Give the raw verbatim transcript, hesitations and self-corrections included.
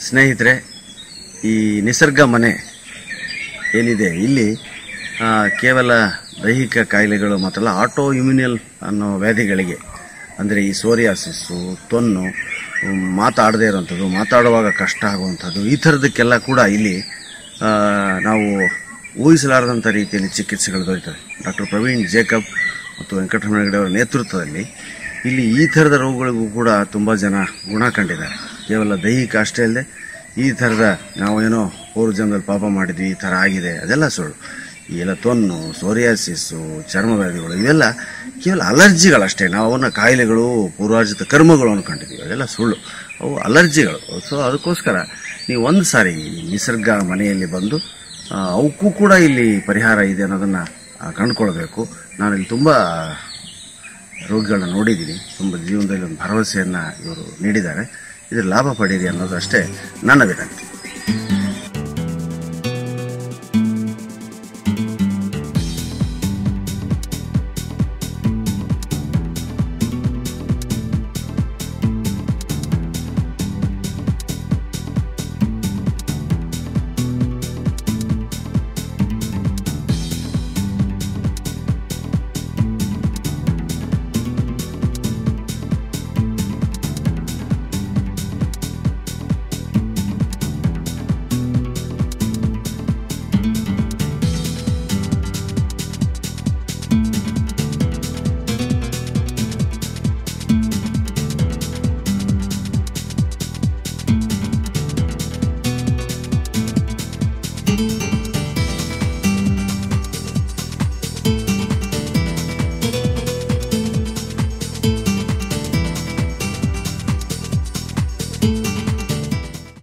ಸ್ನೇಹಿತರೆ, ಈ ನಿಸರ್ಗ ಮನೆ ಏನಿದೆ ಇಲ್ಲಿ ಕೇವಲ ದೈಹಿಕ ಕಾಯಿಲೆಗಳು ಮಾತ್ರಲ್ಲ, ಆಟೋ ಇಮ್ಯುನಿಯಲ್ ಅನ್ನೋ ವ್ಯಾಧಿಗಳಿಗೆ, ಅಂದರೆ ಈ ಸೋರಿಯಾಸಿಸ್ಸು, ತೊನ್ನು, ಮಾತಾಡದೇ ಇರೋವಂಥದ್ದು, ಮಾತಾಡುವಾಗ ಕಷ್ಟ ಆಗುವಂಥದ್ದು, ಈ ಥರದಕ್ಕೆಲ್ಲ ಕೂಡ ಇಲ್ಲಿ ನಾವು ಊಹಿಸಲಾರದಂಥ ರೀತಿಯಲ್ಲಿ ಚಿಕಿತ್ಸೆಗಳು ದೊರೆಯುತ್ತವೆ. ಡಾಕ್ಟರ್ ಪ್ರವೀಣ್ ಜೇಕಬ್ ಮತ್ತು ವೆಂಕಟರಮಣ ಹೆಗಡೆ ಅವರ ನೇತೃತ್ವದಲ್ಲಿ ಇಲ್ಲಿ ಈ ಥರದ ರೋಗಗಳಿಗೂ ಕೂಡ ತುಂಬ ಜನ ಗುಣ ಕಂಡಿದ್ದಾರೆ. ಕೇವಲ ದೈಹಿಕ ಅಷ್ಟೇ ಅಲ್ಲದೆ ಈ ಥರದ ನಾವೇನೋ ಪೂರ್ವ ಜನ್ಮದಲ್ಲಿ ಪಾಪ ಮಾಡಿದ್ವಿ, ಈ ಥರ ಆಗಿದೆ, ಅದೆಲ್ಲ ಸುಳ್ಳು. ಈ ಎಲ್ಲ ತೊನ್ನು, ಸೋರಿಯಾಸಿಸ್ಸು, ಚರ್ಮವ್ಯಾಧಿಗಳು ಇವೆಲ್ಲ ಕೇವಲ ಅಲರ್ಜಿಗಳಷ್ಟೇ. ನಾವು ಅವನ್ನ ಕಾಯಿಲೆಗಳು, ಪೂರ್ವಾರ್ಜಿತ ಕರ್ಮಗಳು ಅಂದ್ಕೊಂಡಿದ್ದೀವಿ, ಅದೆಲ್ಲ ಸುಳ್ಳು, ಅವು ಅಲರ್ಜಿಗಳು. ಸೊ ಅದಕ್ಕೋಸ್ಕರ ನೀವು ಒಂದು ಸಾರಿ ನಿಸರ್ಗ ಮನೆಯಲ್ಲಿ ಬಂದು ಅವಕ್ಕೂ ಕೂಡ ಇಲ್ಲಿ ಪರಿಹಾರ ಇದೆ ಅನ್ನೋದನ್ನು ಕಂಡುಕೊಳ್ಬೇಕು. ನಾನಿಲ್ಲಿ ತುಂಬ ರೋಗಿಗಳನ್ನ ನೋಡಿದ್ದೀನಿ, ತುಂಬ ಜೀವನದಲ್ಲಿ ಒಂದು ಭರವಸೆಯನ್ನು ಇವರು ನೀಡಿದ್ದಾರೆ. ಇದರ ಲಾಭ ಪಡೀರಿ ಅನ್ನೋದು ಅಷ್ಟೇ ನನ್ನ ವಿನಂತಿ.